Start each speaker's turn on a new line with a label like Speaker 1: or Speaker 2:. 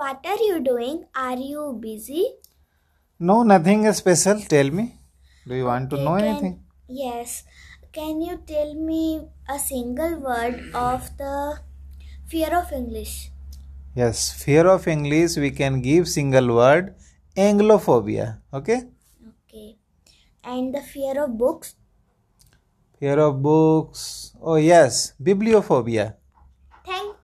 Speaker 1: What are you doing? Are you busy?
Speaker 2: No, nothing special. Tell me. Do you want to
Speaker 1: Okay,
Speaker 2: know anything?
Speaker 1: yes. Can you tell me a single word of the fear of English?
Speaker 2: Yes, fear of English, we can give single word Anglophobia. Okay?
Speaker 1: Okay. And the fear of books?
Speaker 2: Fear of books. Oh, yes, Bibliophobia.